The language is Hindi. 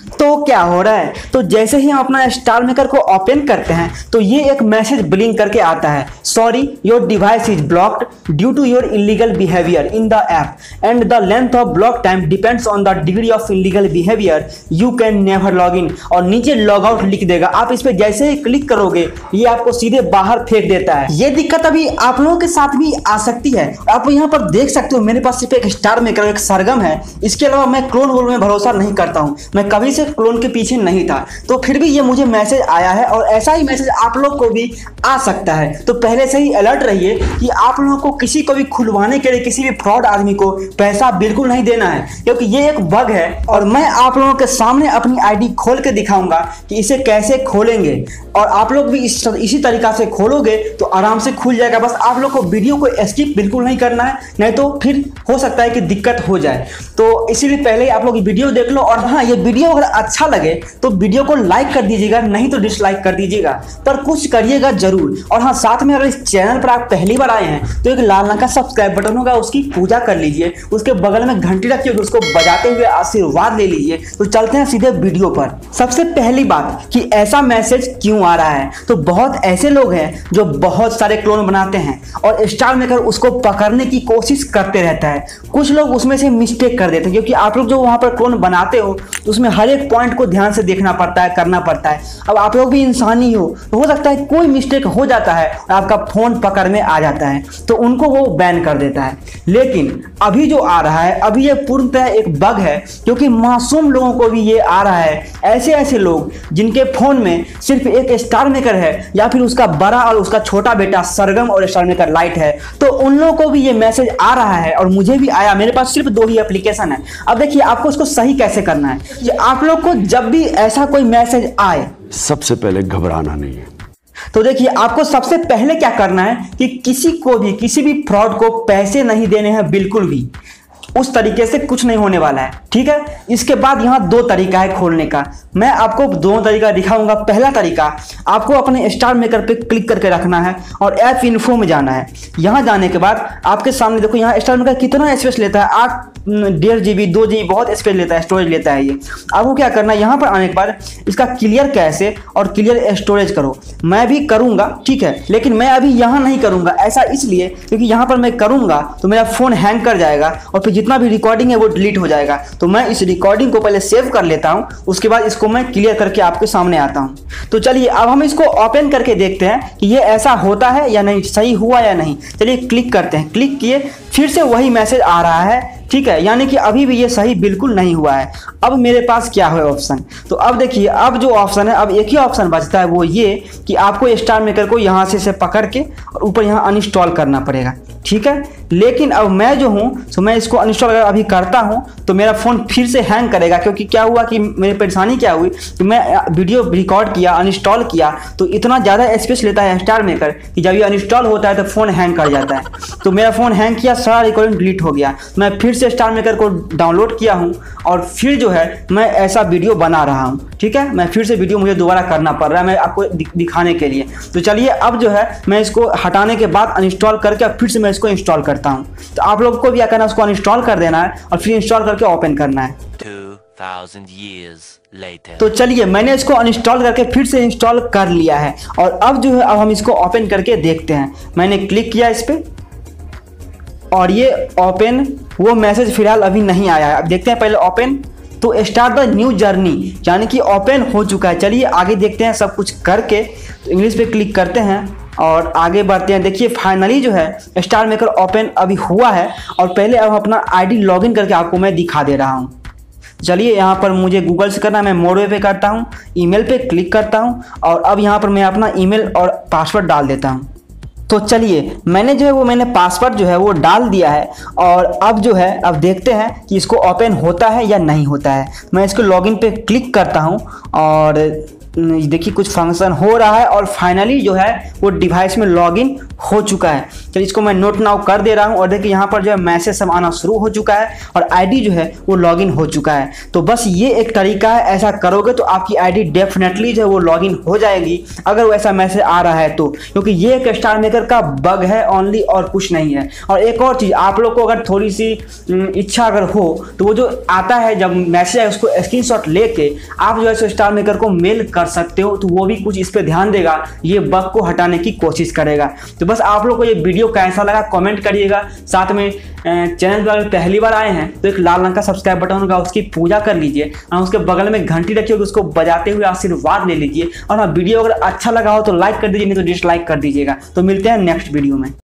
तो क्या हो रहा है, तो जैसे ही हम अपना स्टार मेकर को ओपन करते हैं तो ये एक मैसेज ब्लिंक करके आता है, sorry your device is blocked due to your illegal behaviour in the app and the length of block time depends on the degree of illegal behaviour, you can never log in. और नीचे लॉग आउट लिख देगा। आप इस पे जैसे ही क्लिक करोगे ये आपको सीधे बाहर फेंक देता है। ये दिक्कत अभी आप लोगों के साथ भी आ सकती है। आप यहाँ पर देख सकते हो मेरे पास सिर्फ एक स्टार मेकर, एक सरगम है, इसके अलावा मैं क्लोन वोल में भरोसा नहीं करता हूँ, मैं कभी से क्लोन के पीछे नहीं था। तो फिर भी ये मुझे मैसेज आया है और ऐसा ही मैसेज आप लोग को भी आ सकता है। तो पहले से ही अलर्ट रहिए कि आप लोगों को किसी को भी खुलवाने के लिए किसी भी फ्रॉड आदमी को पैसा बिल्कुल नहीं देना है, क्योंकि ये एक बग है और मैं आप लोगों के सामने अपनी आईडी खोल के दिखाऊंगा कि इसे कैसे खोलेंगे और आप लोग भी इसी तरीका से खोलोगे तो आराम से खुल जाएगा। बस आप लोग को वीडियो को स्किप बिल्कुल नहीं करना है, नहीं तो फिर हो सकता है कि दिक्कत हो जाए। तो इसीलिए पहले ही आप लोग वीडियो देख लो और हाँ, ये वीडियो अगर अच्छा लगे तो वीडियो को लाइक कर दीजिएगा, नहीं तो डिसलाइक कर दीजिएगा, पर कुछ करिएगा जरूर। और हाँ, साथ में अगर इस चैनल पर आप पहली बार आए हैं तो एक लाल रंग का सब्सक्राइब बटन होगा, उसकी पूजा कर लीजिए, उसके बगल में घंटी रखिए, उसको बजाते हुए आशीर्वाद ले लीजिए। तो चलते हैं सीधे वीडियो पर। सबसे पहली बात कि ऐसा मैसेज क्यों आ रहा है, तो बहुत ऐसे लोग हैं जो बहुत सारे क्लोन बनाते हैं और स्टार मेकर उसको पकड़ने की कोशिश करते रहता है। कुछ लोग उसमें से मिस्टेक कर देते हैं, क्योंकि आप लोग जो वहां पर क्लोन बनाते हो तो उसमें हर एक पॉइंट को ध्यान से देखना पड़ता है, करना पड़ता है। अब आप लोग भी इंसान ही हो सकता है कोई मिस्टेक हो जाता है और आपका फोन पकड़ में आ जाता है तो उनको वो बैन कर देता है। लेकिन अभी जो आ रहा है, अभी ये पूर्णतः एक बग है, क्योंकि मासूम लोगों को भी ये आ रहा है। ऐसे लोग जिनके फोन में सिर्फ एक स्टार मेकर है या फिर उसका बड़ा और उसका छोटा बेटा सरगम और स्टार मेकर लाइट है, तो उन लोगों को भी ये मैसेज आ रहा है और मुझे भी आया। मेरे पास सिर्फ 2 ही एप्लीकेशन है। अब देखिए आपको इसको सही कैसे करना है कि आप लोग को जब भी ऐसा कोई मैसेज आए, सबसे पहले घबराना नहीं है। तो देखिए आपको सबसे पहले क्या करना है कि किसी को भी, किसी भी फ्रॉड को पैसे नहीं देने हैं, बिल्कुल भी। उस तरीके से कुछ नहीं होने वाला है, ठीक है। इसके बाद यहाँ 2 तरीका है खोलने का, मैं आपको 2 तरीका दिखाऊंगा। पहला तरीका, आपको अपने स्टार मेकर पे क्लिक करके रखना है और ऐप इन्फो में जाना है। यहाँ जाने के बाद आपके सामने देखो, यहाँ स्टार मेकर कितना स्पेस लेता है, 8.5 GB 2 GB बहुत स्पेस लेता है, स्टोरेज लेता है ये। आपको क्या करना है, यहाँ पर आने के बाद इसका क्लियर कैशे और क्लियर स्टोरेज करो। मैं भी करूँगा, ठीक है, लेकिन मैं अभी यहाँ नहीं करूँगा। ऐसा इसलिए क्योंकि यहाँ पर मैं करूँगा तो मेरा फ़ोन हैंग कर जाएगा और फिर जितना भी रिकॉर्डिंग है वो डिलीट हो जाएगा। तो मैं इस रिकॉर्डिंग को पहले सेव कर लेता हूँ, उसके बाद इसको मैं क्लियर करके आपके सामने आता हूँ। तो चलिए अब हम इसको ओपन करके देखते हैं कि ये ऐसा होता है या नहीं, सही हुआ या नहीं। चलिए क्लिक करते हैं। क्लिक किए, फिर से वही मैसेज आ रहा है, ठीक है, यानी कि अभी भी ये सही बिल्कुल नहीं हुआ है। अब मेरे पास क्या है ऑप्शन, तो अब देखिए अब जो ऑप्शन है, अब एक ही ऑप्शन बचता है, वो ये कि आपको स्टार मेकर को यहाँ से पकड़ के और ऊपर यहाँ अनइंस्टॉल करना पड़ेगा, ठीक है। लेकिन अब मैं जो हूँ तो मैं इसको अनइंस्टॉल अगर अभी करता हूँ तो मेरा फ़ोन फिर से हैंग करेगा, क्योंकि क्या हुआ कि मेरी परेशानी क्या हुई कि मैं वीडियो रिकॉर्ड किया, अनइंस्टॉल किया तो इतना ज़्यादा स्पेस लेता है स्टार मेकर कि जब ये अनइंस्टॉल होता है तो फ़ोन हैंग कर जाता है। तो मेरा फ़ोन हैंग किया, सारा रिकॉर्डिंग डिलीट हो गया। मैं फिर से स्टार मेकर को डाउनलोड किया हूँ और फिर जो है मैं ऐसा वीडियो बना रहा हूँ, ठीक है। मैं फिर से वीडियो मुझे दोबारा करना पड़ रहा है मैं आपको दिखाने के लिए। तो चलिए अब जो है मैं इसको हटाने के बाद अनइंस्टॉल करके फिर से मैं इसको इंस्टॉल करता हूँ। तो आप लोगों को भी क्या करना है, उसको अनइंस्टॉल कर देना है और फिर इंस्टॉल करके ओपन करना है। 2000 years later. तो चलिए मैंने इसको अनइंस्टॉल करके फिर से इंस्टॉल कर लिया है और अब जो है अब हम इसको ओपन करके देखते हैं। मैंने क्लिक किया इस पर और ये ओपन, वो मैसेज फिलहाल अभी नहीं आया है। अब देखते हैं पहले ओपन, तो स्टार्ट द न्यू जर्नी, यानी कि ओपन हो चुका है। चलिए आगे देखते हैं सब कुछ करके। तो इंग्लिश पे क्लिक करते हैं और आगे बढ़ते हैं। देखिए फाइनली जो है स्टार मेकर ओपन अभी हुआ है और पहले अब अपना आईडी लॉगिन करके आपको मैं दिखा दे रहा हूँ। चलिए यहाँ पर मुझे गूगल से करना है, मैं मोडवे पे करता हूँ, ईमेल पे क्लिक करता हूँ और अब यहाँ पर मैं अपना ईमेल और पासवर्ड डाल देता हूँ। तो चलिए मैंने जो है वो मैंने पासवर्ड जो है वो डाल दिया है और अब जो है अब देखते हैं कि इसको ओपन होता है या नहीं होता है। मैं इसको लॉगिन पे क्लिक करता हूँ और देखिए कुछ फंक्शन हो रहा है और फाइनली जो है वो डिवाइस में लॉगिन हो चुका है। चलिए इसको मैं नोट नाउ कर दे रहा हूँ और देखिए यहाँ पर जो है मैसेज सब आना शुरू हो चुका है और आईडी जो है वो लॉगिन हो चुका है। तो बस ये एक तरीका है, ऐसा करोगे तो आपकी आईडी डेफिनेटली जो है वो लॉगिन हो जाएगी अगर वो ऐसा मैसेज आ रहा है तो, क्योंकि ये एक स्टार मेकर का बग है ओनली और कुछ नहीं है। और एक और चीज़, आप लोग को अगर थोड़ी सी इच्छा अगर हो तो वो जो आता है जब मैसेज है उसको स्क्रीनशॉट लेके आप जो है स्टार मेकर को मेल कर सकते हो, तो वो भी कुछ इस पर ध्यान देगा, ये बग को हटाने की कोशिश करेगा। तो बस आप लोग को ये वीडियो कैसा लगा कमेंट करिएगा। साथ में चैनल पर अगर पहली बार आए हैं तो एक लाल रंग का सब्सक्राइब बटन होगा, उसकी पूजा कर लीजिए और उसके बगल में घंटी रखी होगी, उसको बजाते हुए आशीर्वाद ले लीजिए। और हाँ, वीडियो अगर अच्छा लगा हो तो लाइक कर दीजिए, नहीं तो डिसलाइक कर दीजिएगा। तो मिलते हैं नेक्स्ट वीडियो में।